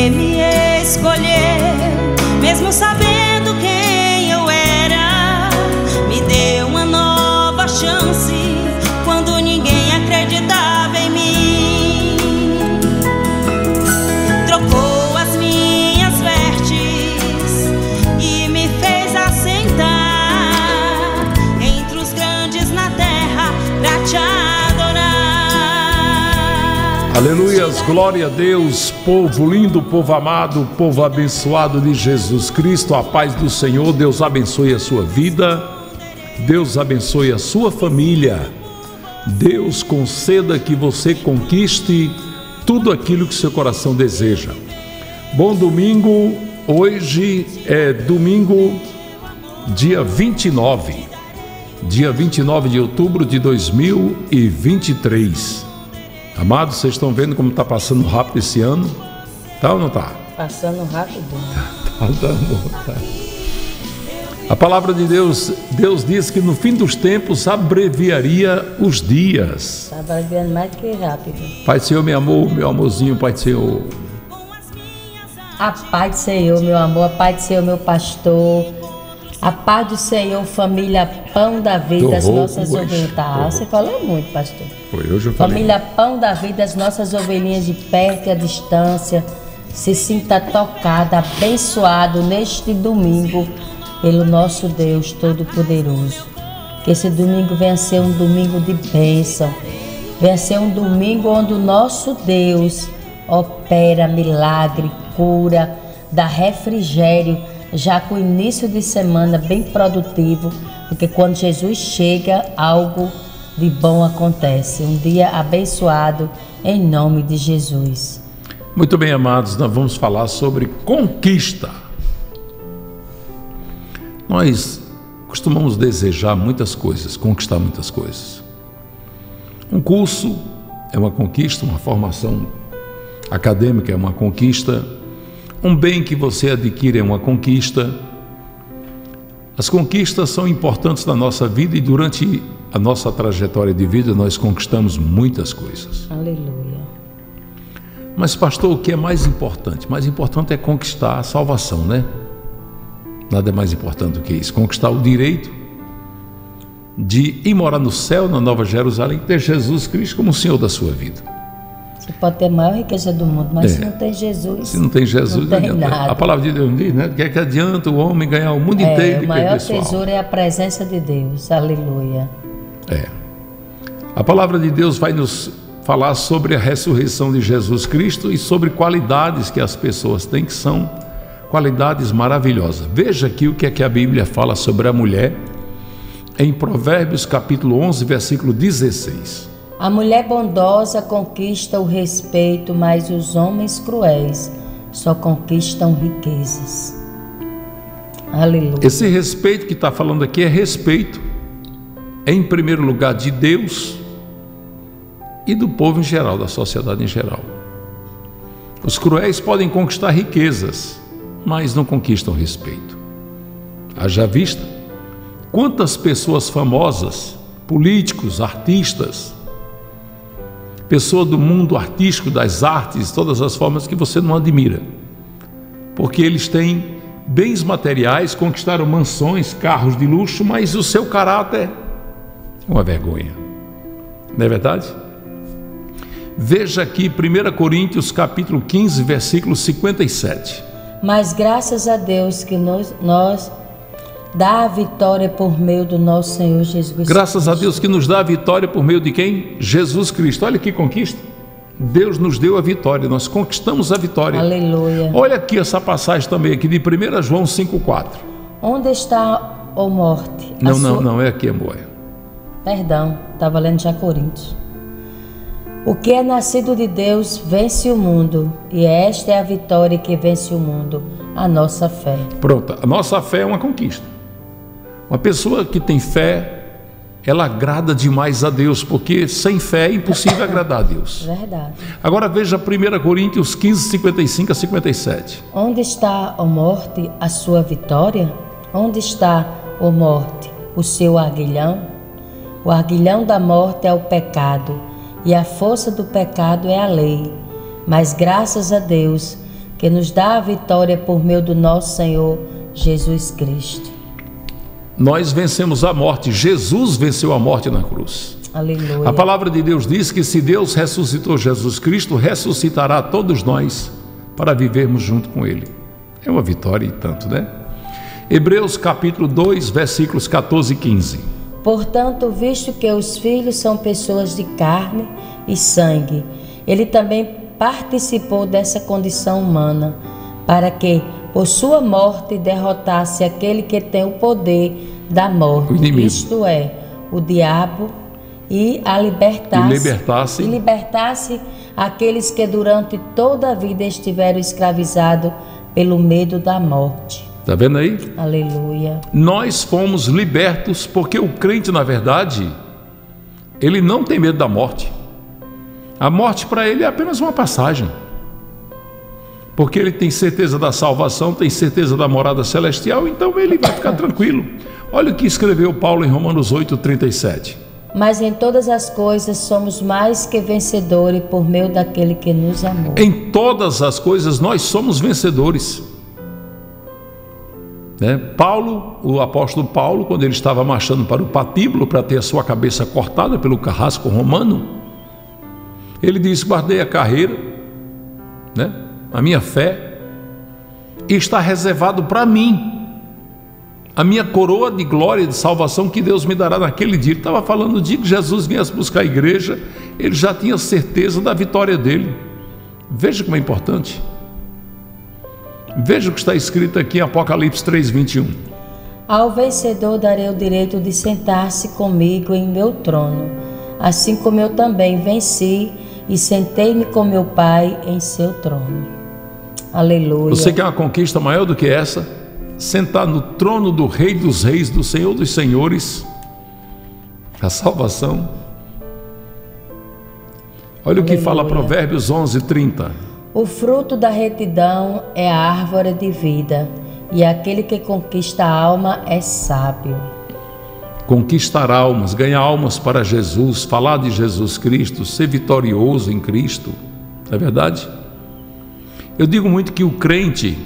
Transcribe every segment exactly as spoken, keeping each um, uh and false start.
você me escolheu, mesmo sabendo quem eu era. Me deu uma nova chance quando ninguém acreditava em mim. Trocou as minhas vestes e me fez assentar entre os grandes na terra pra te adorar. Aleluias, glória a Deus, povo lindo, povo amado, povo abençoado de Jesus Cristo. A paz do Senhor, Deus abençoe a sua vida, Deus abençoe a sua família. Deus conceda que você conquiste tudo aquilo que seu coração deseja. Bom domingo, hoje é domingo, dia vinte e nove, dia vinte e nove de outubro de dois mil e vinte e três. Amados, vocês estão vendo como está passando rápido esse ano? Tá ou não tá? Passando rápido. Tá dando, tá. A palavra de Deus, Deus diz que no fim dos tempos abreviaria os dias. Está abreviando mais do que rápido. Pai do Senhor, meu amor, meu amorzinho, Pai do Senhor. A paz do Senhor, meu amor, a paz do Senhor, meu pastor. A paz do Senhor, família Pão da Vida, as nossas ovelhinhas. Tá, você falou muito, pastor. Foi, hoje eu falei. Família Pão da Vida, as nossas ovelhinhas de perto e à distância. Se sinta tocada, abençoado neste domingo pelo nosso Deus Todo-Poderoso. Que esse domingo venha ser um domingo de bênção. Venha ser um domingo onde o nosso Deus opera milagre, cura, dá refrigério, já com o início de semana bem produtivo, porque quando Jesus chega, algo de bom acontece. Um dia abençoado em nome de Jesus. Muito bem, amados, nós vamos falar sobre conquista. Nós costumamos desejar muitas coisas, conquistar muitas coisas. Um curso é uma conquista, uma formação acadêmica é uma conquista, um bem que você adquire é uma conquista. As conquistas são importantes na nossa vida e durante a nossa trajetória de vida nós conquistamos muitas coisas. Aleluia. Mas, pastor, o que é mais importante? Mais importante é conquistar a salvação, né? Nada é mais importante do que isso. Conquistar o direito de ir morar no céu, na Nova Jerusalém, ter Jesus Cristo como o Senhor da sua vida. Você pode ter a maior riqueza do mundo, mas É. se não tem Jesus, Se não tem Jesus, não tem adianta. nada. A palavra de Deus diz, né? Que é que adianta o homem ganhar o mundo inteiro É, e o perder maior sua alma. tesouro é a presença de Deus. Aleluia. É. A palavra de Deus vai nos falar sobre a ressurreição de Jesus Cristo e sobre qualidades que as pessoas têm, que são qualidades maravilhosas. Veja aqui o que é que a Bíblia fala sobre a mulher em Provérbios capítulo onze, versículo dezesseis. A mulher bondosa conquista o respeito, mas os homens cruéis só conquistam riquezas. Aleluia. Esse respeito que está falando aqui é respeito, em primeiro lugar, de Deus e do povo em geral, da sociedade em geral. Os cruéis podem conquistar riquezas, mas não conquistam respeito. Haja vista quantas pessoas famosas, políticos, artistas, pessoas do mundo artístico, das artes, todas as formas que você não admira, porque eles têm bens materiais, conquistaram mansões, carros de luxo, mas o seu caráter é uma vergonha. Não é verdade? Veja aqui primeira Coríntios capítulo quinze, versículo cinquenta e sete. Mas graças a Deus que nos, nós dá a vitória por meio do nosso Senhor Jesus Cristo. Graças a Deus que nos dá a vitória por meio de quem? Jesus Cristo. Olha que conquista. Deus nos deu a vitória, nós conquistamos a vitória. Aleluia. Olha aqui essa passagem também aqui de primeira João cinco, quatro. Onde está, ó morte? A Não, sua... não, não, é aqui, amor. Perdão, estava lendo já Coríntios. O que é nascido de Deus vence o mundo, e esta é a vitória que vence o mundo, a nossa fé. Pronto, a nossa fé é uma conquista. Uma pessoa que tem fé, ela agrada demais a Deus, porque sem fé é impossível agradar a Deus. Verdade. Agora veja primeira Coríntios quinze, cinquenta e cinco a cinquenta e sete. Onde está, ó morte, a sua vitória? Onde está, ó morte, o seu aguilhão? O aguilhão da morte é o pecado, e a força do pecado é a lei. Mas graças a Deus, que nos dá a vitória por meio do nosso Senhor Jesus Cristo. Nós vencemos a morte, Jesus venceu a morte na cruz. Aleluia. A palavra de Deus diz que se Deus ressuscitou Jesus Cristo, ressuscitará todos nós para vivermos junto com Ele. É uma vitória e tanto, né? Hebreus capítulo dois, versículos catorze e quinze. Portanto, visto que os filhos são pessoas de carne e sangue, Ele também participou dessa condição humana, para que, por sua morte, derrotasse aquele que tem o poder da morte, isto é, o diabo, e a libertasse, e libertasse, e libertasse aqueles que durante toda a vida estiveram escravizados pelo medo da morte. Está vendo aí? Aleluia. Nós fomos libertos porque o crente, na verdade, ele não tem medo da morte. A morte para ele é apenas uma passagem. Porque ele tem certeza da salvação, tem certeza da morada celestial, então ele vai ficar tranquilo. Olha o que escreveu Paulo em Romanos oito, trinta e sete. Mas em todas as coisas somos mais que vencedores por meio daquele que nos amou. Em todas as coisas nós somos vencedores. Né? Paulo, o apóstolo Paulo, quando ele estava marchando para o patíbulo para ter a sua cabeça cortada pelo carrasco romano, ele disse: guardei a carreira, né? A minha fé, e está reservado para mim a minha coroa de glória e de salvação que Deus me dará naquele dia. Ele estava falando do dia que Jesus viesse buscar a igreja, ele já tinha certeza da vitória dele. Veja como é importante. Veja o que está escrito aqui em Apocalipse três, vinte e um. Ao vencedor darei o direito de sentar-se comigo em meu trono, assim como eu também venci e sentei-me com meu Pai em seu trono. Aleluia. Você quer uma conquista maior do que essa? Sentar no trono do Rei dos Reis, do Senhor dos Senhores, a salvação. Olha, aleluia, o que fala Provérbios onze, trinta. O fruto da retidão é a árvore de vida, e aquele que conquista a alma é sábio. Conquistar almas, ganhar almas para Jesus, falar de Jesus Cristo, ser vitorioso em Cristo, não é verdade? Eu digo muito que o crente,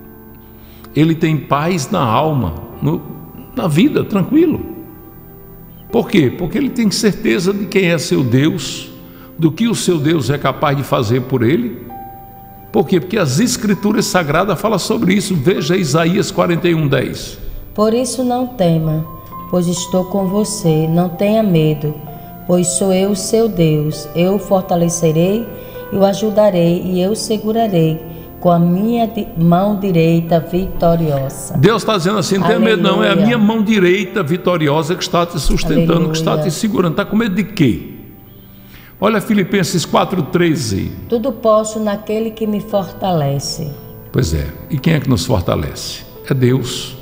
ele tem paz na alma, no, na vida, tranquilo. Por quê? Porque ele tem certeza de quem é seu Deus, do que o seu Deus é capaz de fazer por ele. Por quê? Porque as Escrituras Sagradas falam sobre isso. Veja Isaías quarenta e um, dez. Por isso não tema, pois estou com você, não tenha medo, pois sou eu seu Deus, eu o fortalecerei, eu o ajudarei e eu o segurarei com a minha mão direita vitoriosa. Deus está dizendo assim: não tenha medo não, é a minha mão direita vitoriosa que está te sustentando, aleluia, que está te segurando. Está com medo de quê? Olha Filipenses quatro, treze. Tudo posso naquele que me fortalece. Pois é, e quem é que nos fortalece? É Deus.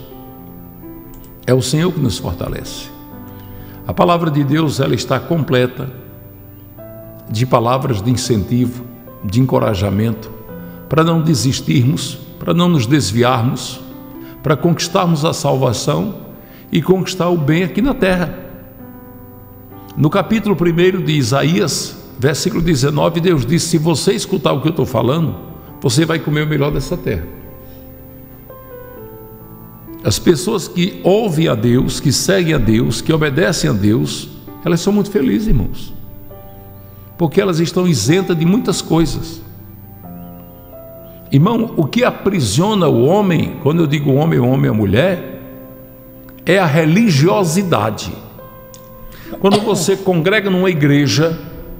É o Senhor que nos fortalece. A palavra de Deus, ela está completa de palavras de incentivo, de encorajamento, para não desistirmos, para não nos desviarmos, para conquistarmos a salvação e conquistar o bem aqui na terra. No capítulo primeiro de Isaías, versículo dezenove, Deus disse: se você escutar o que eu estou falando, você vai comer o melhor dessa terra. As pessoas que ouvem a Deus, que seguem a Deus, que obedecem a Deus, elas são muito felizes, irmãos, porque elas estão isentas de muitas coisas. Irmão, o que aprisiona o homem, quando eu digo homem, o homem, a mulher, é a religiosidade. Quando você congrega numa igreja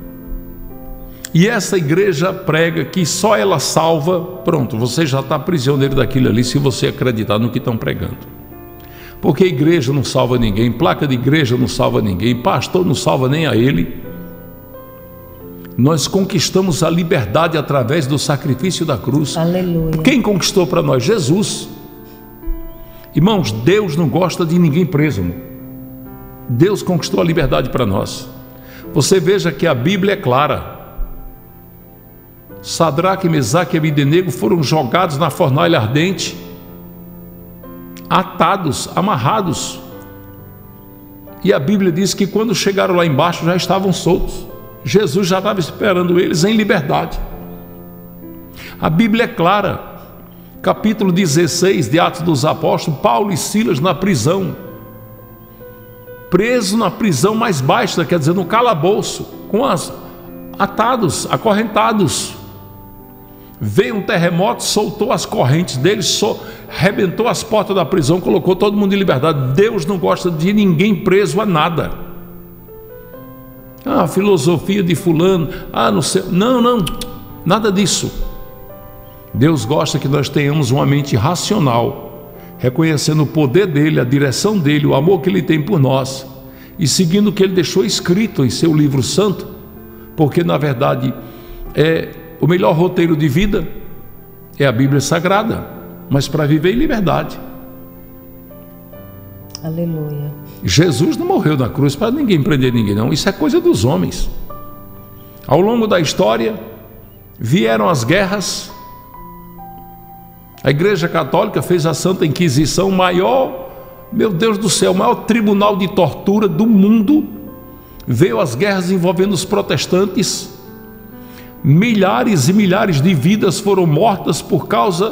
e essa igreja prega que só ela salva, pronto, você já está prisioneiro daquilo ali, se você acreditar no que estão pregando. Porque a igreja não salva ninguém, placa de igreja não salva ninguém, pastor não salva nem a ele. Nós conquistamos a liberdade através do sacrifício da cruz. Aleluia. Quem conquistou para nós? Jesus. Irmãos, Deus não gosta de ninguém preso, irmão. Deus conquistou a liberdade para nós. Você veja que a Bíblia é clara. Sadraque, Mesaque e Abdenego foram jogados na fornalha ardente, atados, amarrados. E a Bíblia diz que quando chegaram lá embaixo já estavam soltos. Jesus já estava esperando eles em liberdade. A Bíblia é clara. Capítulo dezesseis de Atos dos Apóstolos, Paulo e Silas na prisão, preso na prisão mais baixa, quer dizer, no calabouço, com as atados, acorrentados. Veio um terremoto, soltou as correntes deles, so, arrebentou as portas da prisão, colocou todo mundo em liberdade. Deus não gosta de ninguém preso a nada. Ah, filosofia de fulano, ah, não sei, não, não, nada disso. Deus gosta que nós tenhamos uma mente racional, reconhecendo o poder dele, a direção dele, o amor que ele tem por nós, e seguindo o que ele deixou escrito em seu livro santo, porque na verdade é o melhor roteiro de vida é a Bíblia Sagrada, mas para viver em liberdade. Aleluia. Jesus não morreu na cruz para ninguém prender ninguém, não. Isso é coisa dos homens. Ao longo da história vieram as guerras. A Igreja Católica fez a Santa Inquisição, maior, meu Deus do céu, o maior tribunal de tortura do mundo. Veio as guerras envolvendo os protestantes. Milhares e milhares de vidas foram mortas por causa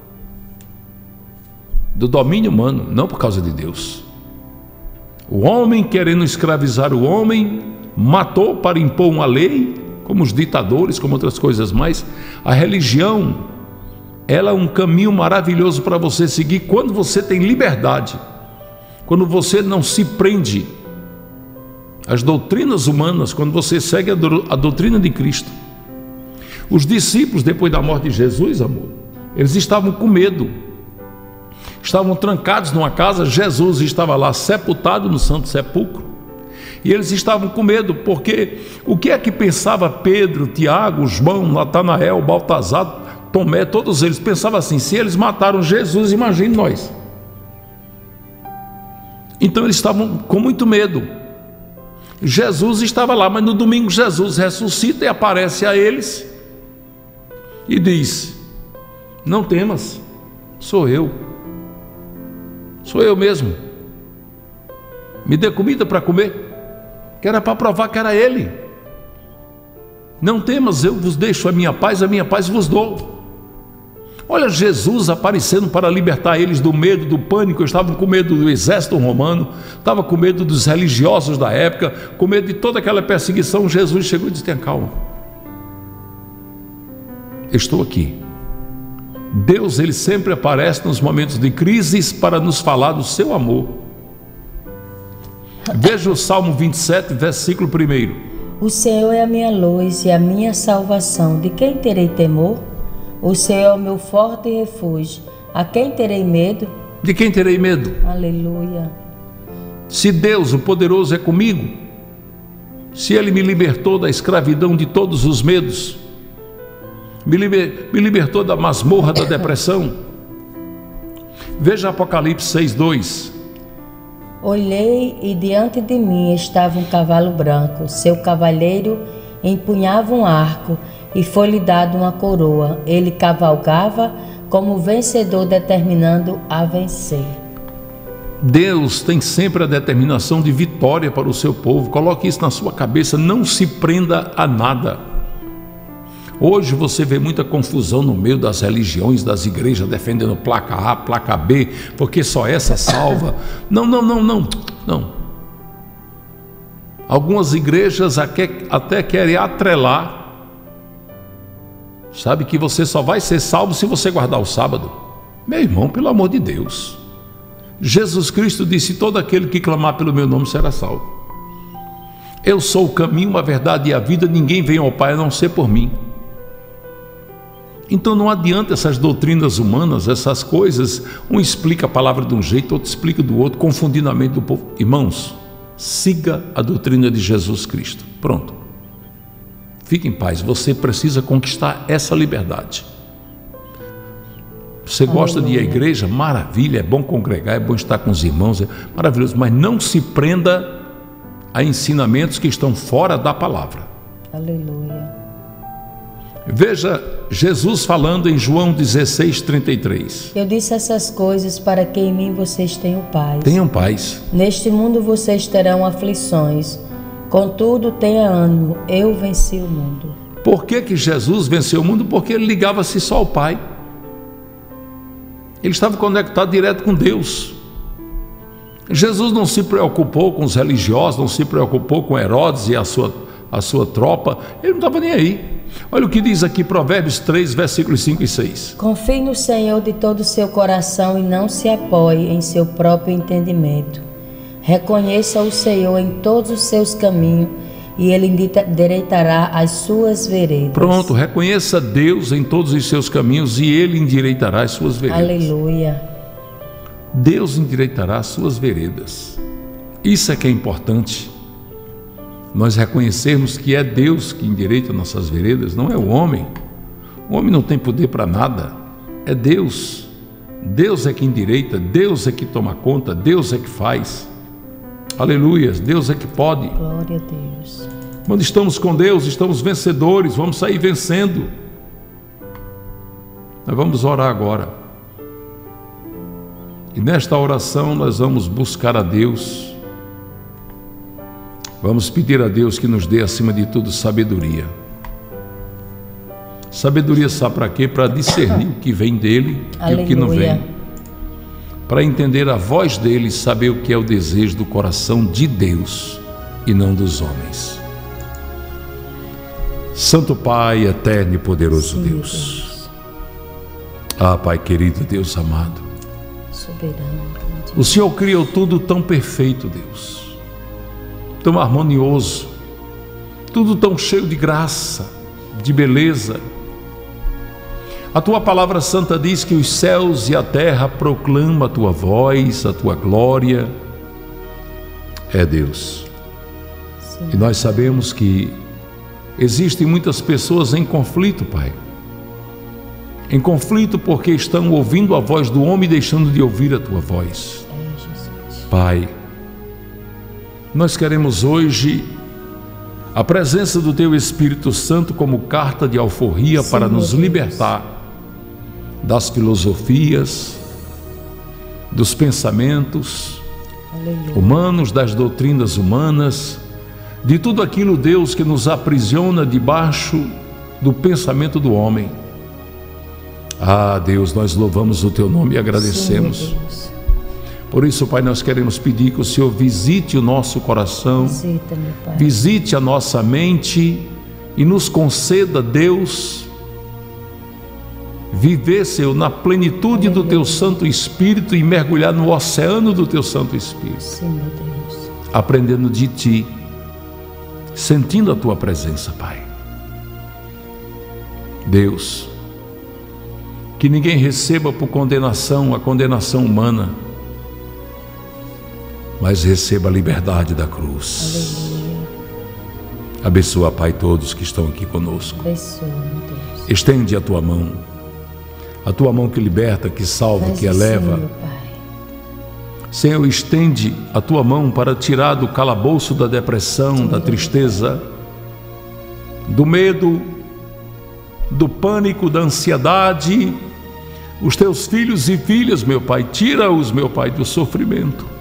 do domínio humano, não por causa de Deus. O homem, querendo escravizar o homem, matou para impor uma lei, como os ditadores, como outras coisas mais. A religião, ela é um caminho maravilhoso para você seguir quando você tem liberdade, quando você não se prende às doutrinas humanas, quando você segue a, do, a doutrina de Cristo. Os discípulos, depois da morte de Jesus, amor, eles estavam com medo, estavam trancados numa casa. Jesus estava lá sepultado no Santo Sepulcro, e eles estavam com medo, porque o que é que pensava Pedro, Tiago, João, Natanael, Baltazar, Tomé, todos eles pensavam assim: se eles mataram Jesus, imagine nós. Então eles estavam com muito medo. Jesus estava lá, mas no domingo Jesus ressuscita e aparece a eles e diz: não temas, sou eu, sou eu mesmo, me dê comida para comer, que era para provar que era Ele. Não temas, eu vos deixo a minha paz, a minha paz vos dou. Olha Jesus aparecendo para libertar eles do medo, do pânico. Eles estavam com medo do exército romano, estavam com medo dos religiosos da época, com medo de toda aquela perseguição. Jesus chegou e disse: tenha calma, eu estou aqui. Deus, ele sempre aparece nos momentos de crises para nos falar do seu amor. Veja o Salmo vinte e sete, versículo primeiro. O Senhor é a minha luz e a minha salvação, de quem terei temor? O Senhor é o meu forte refúgio, a quem terei medo? De quem terei medo? Aleluia. Se Deus, o poderoso, é comigo, se Ele me libertou da escravidão de todos os medos, me, liber, me libertou da masmorra da depressão. Veja Apocalipse seis, dois. Olhei e diante de mim estava um cavalo branco, seu cavalheiro empunhava um arco e foi-lhe dado uma coroa. Ele cavalgava como vencedor, determinando a vencer. Deus tem sempre a determinação de vitória para o seu povo. Coloque isso na sua cabeça, não se prenda a nada. Hoje você vê muita confusão no meio das religiões, das igrejas, defendendo placa A, placa B, porque só essa salva. Não, não, não, não, não. Algumas igrejas até querem atrelar, sabe, que você só vai ser salvo se você guardar o sábado. Meu irmão, pelo amor de Deus, Jesus Cristo disse: todo aquele que clamar pelo meu nome será salvo. Eu sou o caminho, a verdade e a vida, ninguém vem ao Pai a não ser por mim. Então não adianta essas doutrinas humanas, essas coisas, um explica a palavra de um jeito, outro explica do outro, confundindo a mente do povo. Irmãos, siga a doutrina de Jesus Cristo, pronto. Fique em paz, você precisa conquistar essa liberdade. Você gosta de ir à igreja? Maravilha, é bom congregar, é bom estar com os irmãos, é maravilhoso, mas não se prenda a ensinamentos que estão fora da palavra. Aleluia. Veja Jesus falando em João dezesseis, trinta e três. Eu disse essas coisas para que em mim vocês tenham paz. Tenham paz. Neste mundo vocês terão aflições, contudo tenha ânimo, eu venci o mundo. Por que que Jesus venceu o mundo? Porque ele ligava-se só ao Pai. Ele estava conectado direto com Deus. Jesus não se preocupou com os religiosos, não se preocupou com Herodes e a sua, a sua tropa. Ele não estava nem aí. Olha o que diz aqui Provérbios três, versículos cinco e seis. Confie no Senhor de todo o seu coração e não se apoie em seu próprio entendimento. Reconheça o Senhor em todos os seus caminhos e Ele endireitará as suas veredas. Pronto, reconheça Deus em todos os seus caminhos e Ele endireitará as suas veredas. Aleluia. Deus endireitará as suas veredas. Isso é que é importante. Nós reconhecermos que é Deus que endireita nossas veredas, não é o homem. O homem não tem poder para nada. É Deus. Deus é que endireita, Deus é que toma conta, Deus é que faz. Aleluia, Deus é que pode. Glória a Deus. Quando estamos com Deus, estamos vencedores, vamos sair vencendo. Nós vamos orar agora. E nesta oração nós vamos buscar a Deus. Vamos pedir a Deus que nos dê, acima de tudo, sabedoria. Sabedoria sabe para quê? Para discernir o que vem dele e o que não vem. Para entender a voz dele e saber o que é o desejo do coração de Deus e não dos homens. Santo Pai, eterno e poderoso Sim, Deus. Deus. Ah, Pai querido, Deus amado. Soberano. O Senhor criou tudo tão perfeito, Deus. Tão harmonioso. Tudo tão cheio de graça, de beleza. A tua palavra santa diz que os céus e a terra proclamam a tua voz, a tua glória. É Deus. Sim. E nós sabemos que existem muitas pessoas em conflito, Pai. Em conflito porque estão ouvindo a voz do homem e deixando de ouvir a tua voz. É, Jesus. Pai, nós queremos hoje a presença do teu Espírito Santo como carta de alforria Sim, para nos libertar das filosofias, dos pensamentos Aleluia. Humanos, das doutrinas humanas, de tudo aquilo, Deus, que nos aprisiona debaixo do pensamento do homem. Ah, Deus, nós louvamos o teu nome e agradecemos. Sim, por isso, Pai, nós queremos pedir que o Senhor visite o nosso coração, Visita, meu Pai. Visite a nossa mente e nos conceda, Deus, viver, Senhor, na plenitude Aleluia. Do teu Santo Espírito e mergulhar no oceano do teu Santo Espírito. Sim, meu Deus. Aprendendo de Ti, sentindo a Tua presença, Pai. Deus, que ninguém receba por condenação a condenação humana, mas receba a liberdade da cruz. Aleluia. Abençoa, Pai, todos que estão aqui conosco. Abençoa, meu Deus. Estende a tua mão, a tua mão que liberta, que salva, Faz que eleva. Sim, meu Pai. Senhor, estende a tua mão para tirar do calabouço da depressão, sim, da tristeza, do medo, do pânico, da ansiedade. Os teus filhos e filhas, meu Pai, tira-os, meu Pai, do sofrimento.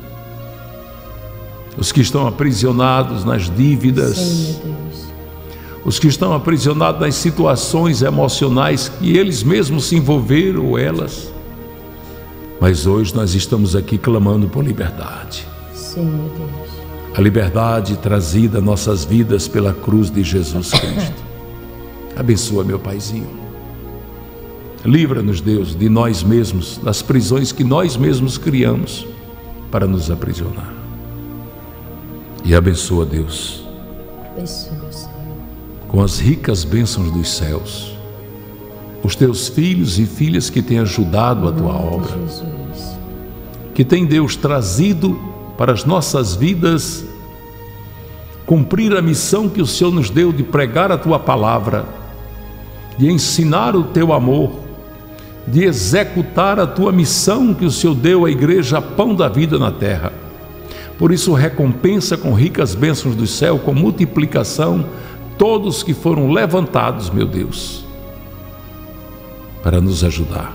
Os que estão aprisionados nas dívidas, Sim, meu Deus. Os que estão aprisionados nas situações emocionais que eles mesmos se envolveram, ou elas. Mas hoje nós estamos aqui clamando por liberdade. Sim, meu Deus. A liberdade trazida a nossas vidas pela cruz de Jesus Cristo. Abençoa, meu Paizinho. Livra-nos, Deus, de nós mesmos, das prisões que nós mesmos criamos para nos aprisionar. E abençoa, Deus, abençoa, Senhor, com as ricas bênçãos dos céus, os teus filhos e filhas que têm ajudado a tua obra, Jesus. Que tem, Deus, trazido para as nossas vidas cumprir a missão que o Senhor nos deu de pregar a tua palavra, de ensinar o teu amor, de executar a tua missão que o Senhor deu à igreja, pão da vida na terra. Por isso, recompensa com ricas bênçãos do céu, com multiplicação, todos que foram levantados, meu Deus, para nos ajudar.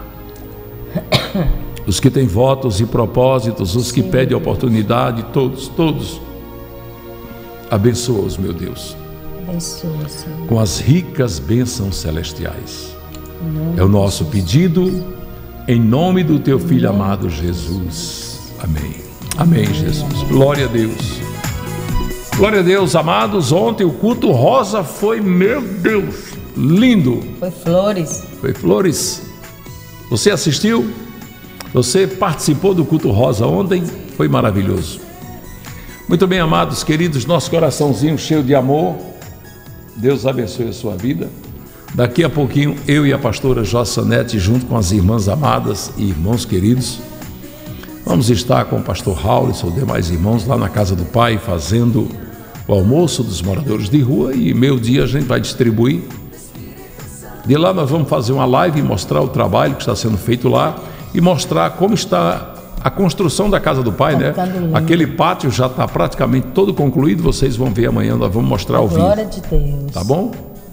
Os que têm votos e propósitos, os que Sim, pedem oportunidade, todos, todos. Abençoa-os, meu Deus. Abençoa, Senhor. Com as ricas bênçãos celestiais. Em É o nosso Jesus. pedido, em nome do teu Filho amado Jesus. Amém. Amém, Jesus. Glória a Deus. Glória a Deus, amados. Ontem o culto rosa foi, meu Deus, lindo. Foi flores. Foi flores. Você assistiu? Você participou do culto rosa ontem? Foi maravilhoso. Muito bem, amados, queridos, nosso coraçãozinho cheio de amor. Deus abençoe a sua vida. Daqui a pouquinho, eu e a pastora Jossanete, junto com as irmãs amadas e irmãos queridos, vamos estar com o pastor Raul e seus demais irmãos lá na casa do Pai, fazendo o almoço dos moradores de rua, e meio dia a gente vai distribuir. De lá nós vamos fazer uma live e mostrar o trabalho que está sendo feito lá e mostrar como está a construção da casa do Pai, né? Aquele pátio já está praticamente todo concluído, vocês vão ver amanhã, nós vamos mostrar ao vivo. Glória de Deus. Tá bom?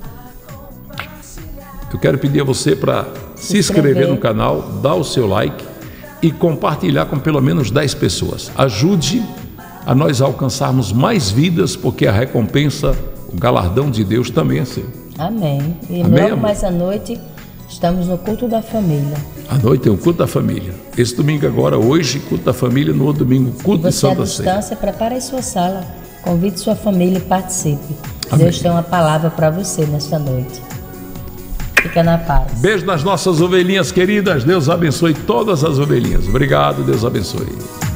Eu quero pedir a você para se inscrever no canal, dar o seu like e compartilhar com pelo menos dez pessoas. Ajude a nós alcançarmos mais vidas, porque a recompensa, o galardão de Deus também é seu. Amém. E Amém, logo amor? mais à noite estamos no culto da família. À noite tem o culto da família. Esse domingo agora, hoje, culto da família, no outro domingo, culto de Você à Santa Ceia. distância, prepare a sua sala, convide sua família e participe. Amém. Deus tem uma palavra para você nesta noite. Fica na paz. Beijo nas nossas ovelhinhas queridas. Deus abençoe todas as ovelhinhas. Obrigado, Deus abençoe.